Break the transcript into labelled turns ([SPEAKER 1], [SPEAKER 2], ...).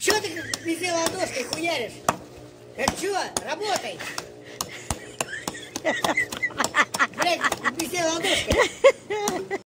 [SPEAKER 1] Чё ты везде ладошкой хуяришь? Это чё? Работай! Блядь, везде ладошкой!